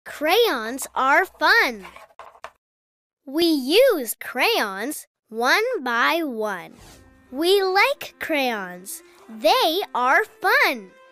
Crayons are fun. We use crayons one by one. We like crayons. They are fun.